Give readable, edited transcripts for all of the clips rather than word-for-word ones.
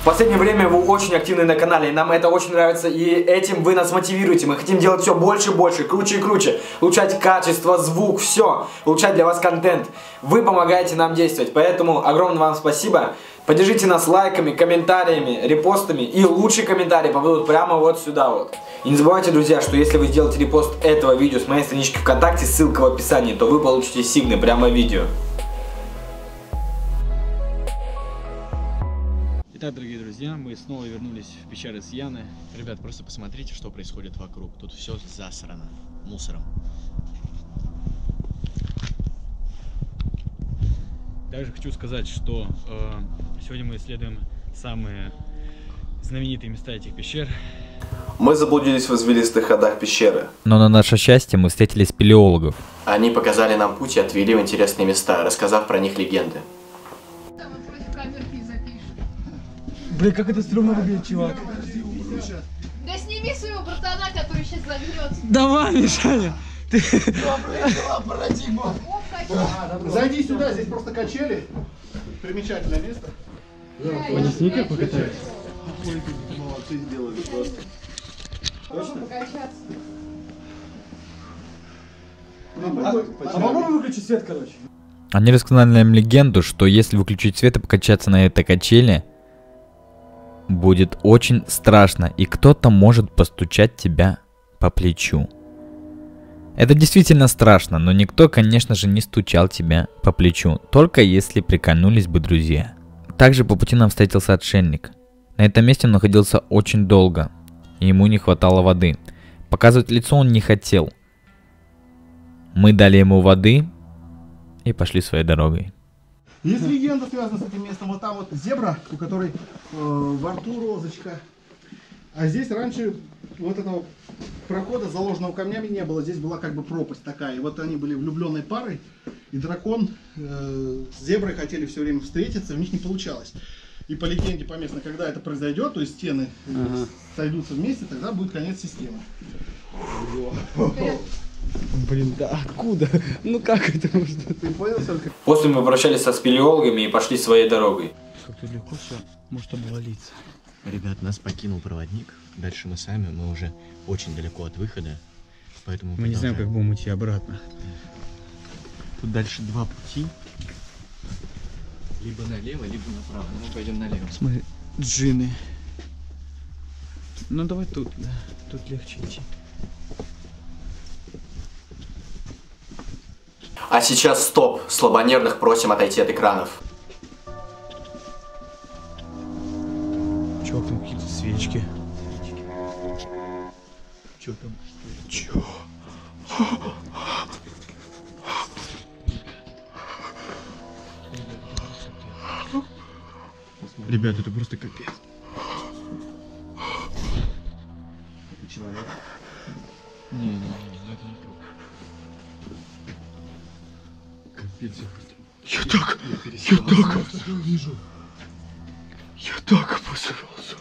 последнее время вы очень активны на канале, и нам это очень нравится, и этим вы нас мотивируете. Мы хотим делать все больше и больше, круче и круче, улучшать качество, звук, все, улучшать для вас контент. Вы помогаете нам действовать, поэтому огромное вам спасибо. Поддержите нас лайками, комментариями, репостами, и лучшие комментарии попадут прямо вот сюда вот. И не забывайте, друзья, что если вы сделаете репост этого видео с моей странички ВКонтакте, ссылка в описании, то вы получите сигны прямо в видео. Итак, дорогие друзья, мы снова вернулись в пещеры с Яны. Ребят, просто посмотрите, что происходит вокруг. Тут все засрано мусором. Также хочу сказать, что сегодня мы исследуем самые знаменитые места этих пещер. Мы заблудились в извилистых ходах пещеры. Но на наше счастье мы встретили спелеологов. Они показали нам путь и отвели в интересные места, рассказав про них легенды. Блин, как это стрёмно выглядит, чувак. Да сними своего братана, который сейчас загнется. Давай, Мишаня. Ты... Парадигма. Зайди сюда, здесь просто качели. Примечательное место. Они с ней как покатаются? Молодцы сделали просто. Точно? Покачаться. А по-моему выключить свет, короче. Они рассказали нам легенду, что если выключить свет и покачаться на этой качели, будет очень страшно, и кто-то может постучать тебя по плечу. Это действительно страшно, но никто, конечно же, не стучал тебя по плечу, только если прикольнулись бы друзья. Также по пути нам встретился отшельник. На этом месте он находился очень долго, и ему не хватало воды. Показывать лицо он не хотел. Мы дали ему воды и пошли своей дорогой. Есть легенда, связанная с этим местом. Вот там вот зебра, у которой во рту розочка. А здесь раньше вот этого прохода, заложенного камнями, не было. Здесь была как бы пропасть такая. И вот они были влюбленной парой. И дракон с зеброй хотели все время встретиться, у них не получалось. И по легенде поместной, когда это произойдет, то есть стены сойдутся вместе, тогда будет конец системы. Блин, да откуда? Ну как это можно? Ты понял, только? После мы попрощались со спелеологами и пошли своей дорогой. Как-то легко все может обвалиться. Ребят, нас покинул проводник. Дальше мы сами, мы уже очень далеко от выхода. Поэтому Мы не знаем, как будем идти обратно. Тут дальше два пути. Либо налево, либо направо. Но мы пойдем налево. Смотри, джины. Ну давай тут, да. Тут легче идти. А сейчас стоп! Слабонервных просим отойти от экранов. Чувак, там какие-то свечки. Чё там? Чё? Ребят, это просто капец. Это человек? Не, это не то. Капец, я так обосрался.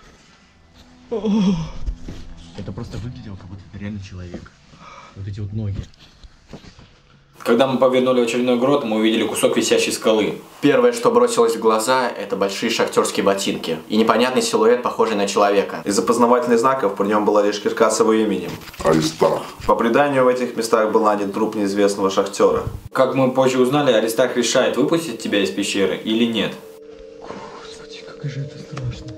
Это просто выглядело, как будто это реально человек. Вот эти вот ноги. Когда мы повернули в очередной грот, мы увидели кусок висящей скалы. Первое, что бросилось в глаза, это большие шахтерские ботинки и непонятный силуэт, похожий на человека. Из опознавательных знаков при нем была лишь кирка с его именем. Аристарх. По преданию, в этих местах был найден труп неизвестного шахтера. Как мы позже узнали, Аристарх решает, выпустить тебя из пещеры или нет. Господи, как же это страшно.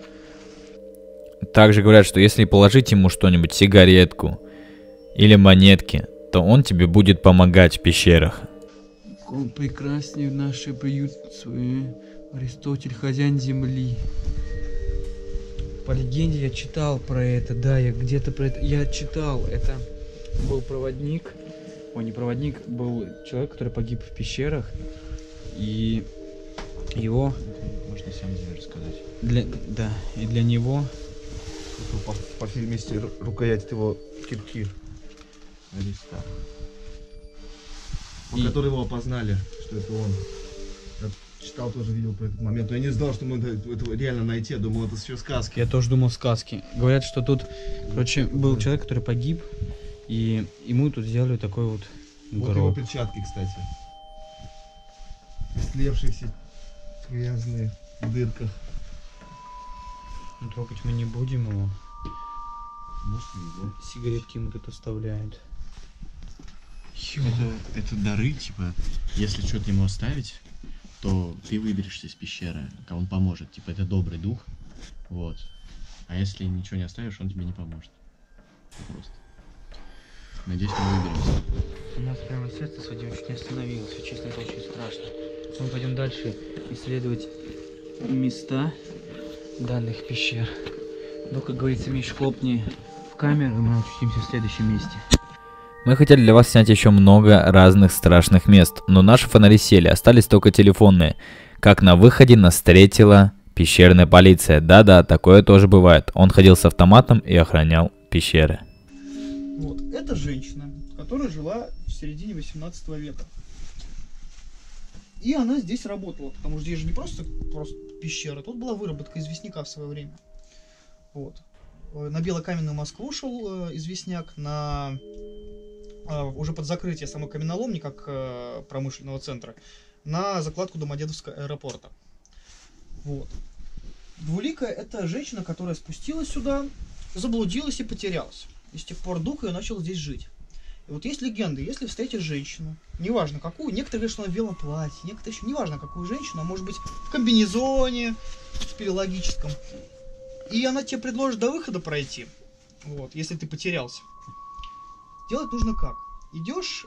Также говорят, что если положить ему что-нибудь, сигаретку или монетки, то он тебе будет помогать в пещерах. Он прекраснее наши приют свои. Аристотель, хозяин земли. По легенде я читал про это, да, я где-то про это... Я читал, это был проводник. Ой, не проводник, был человек, который погиб в пещерах. И его... Можно сам тебе рассказать. Да, и для него... По фильмисте рукоять его кирки. Аристарх. По которой его опознали, что это он. Я читал, тоже видел про этот момент. Но я не знал, что мы это реально найти. Я думал, это все сказки. Я тоже думал сказки. Говорят, что тут, короче, был человек, который погиб, и ему тут сделали такой вот Вот гроб. его перчатки, кстати. Слевшиеся, грязные, в дырках. Ну, трогать мы не будем его. Можно его. Сигаретки ему тут оставляют. Это дары, типа, если что-то ему оставить, то ты выберешься из пещеры, а он поможет. Типа, это добрый дух. Вот. А если ничего не оставишь, он тебе не поможет. Просто. Надеюсь, мы выберемся. У нас прямо сердце с Вадимом чуть не остановилось. Честно, это очень страшно. Мы пойдем дальше исследовать места данных пещер. Но, как говорится, Миш, хлопни в камеру, и мы очутимся в следующем месте. Мы хотели для вас снять еще много разных страшных мест, но наши фонари сели, остались только телефонные. Как на выходе нас встретила пещерная полиция. Да-да, такое тоже бывает. Он ходил с автоматом и охранял пещеры. Вот, это женщина, которая жила в середине 18 века. И она здесь работала, потому что здесь же не просто пещера, тут была выработка известняка в свое время. Вот. На Белокаменную Москву шел известняк, на уже под закрытие самой каменоломни, как промышленного центра, на закладку Домодедовского аэропорта. Вот. Двуликая — это женщина, которая спустилась сюда, заблудилась и потерялась. И с тех пор дух ее начал здесь жить. И вот есть легенды, если встретишь женщину, неважно какую, некоторые говорят, что она в белом платье, некоторые еще, неважно какую женщину, а может быть в комбинезоне спелеологическом, и она тебе предложит до выхода пройти, вот, если ты потерялся. Делать нужно как? Идешь,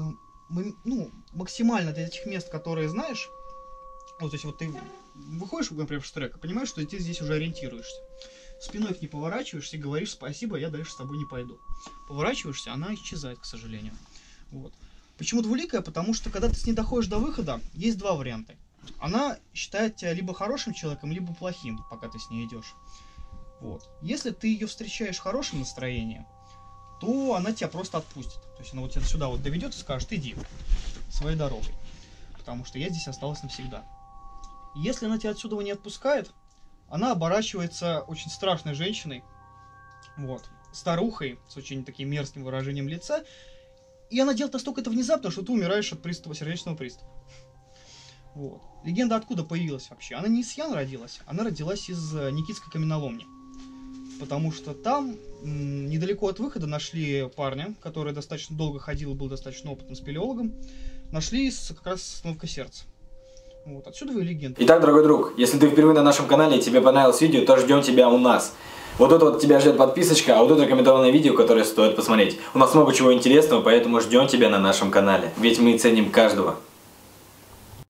максимально до этих мест, которые знаешь, вот, то есть вот ты выходишь, например, в штрек, и понимаешь, что ты здесь уже ориентируешься. Спиной к ней поворачиваешься и говоришь: спасибо, я дальше с тобой не пойду. Поворачиваешься, она исчезает, к сожалению. Вот. Почему двуликая? Потому что, когда ты с ней доходишь до выхода, есть два варианта. Она считает тебя либо хорошим человеком, либо плохим, пока ты с ней идешь. Вот. Если ты ее встречаешь в хорошем настроении, то она тебя просто отпустит. То есть она вот тебя сюда вот доведет и скажет: иди своей дорогой, потому что я здесь осталась навсегда. Если она тебя отсюда не отпускает, она оборачивается очень страшной женщиной, вот, старухой с очень таким мерзким выражением лица, и она делает настолько это внезапно, что ты умираешь от приступа, сердечного приступа. Вот. Легенда откуда появилась вообще? Она не из Ян родилась, она родилась из Никитской каменоломни, потому что там, недалеко от выхода, нашли парня, который достаточно долго ходил и был достаточно опытным спелеологом, нашли как раз остановка сердца. Вот, отсюда и легенда. Итак, дорогой друг, если ты впервые на нашем канале и тебе понравилось видео, то ждем тебя у нас. Вот тут вот тебя ждет подписочка, а вот тут рекомендованное видео, которое стоит посмотреть. У нас много чего интересного, поэтому ждем тебя на нашем канале. Ведь мы ценим каждого.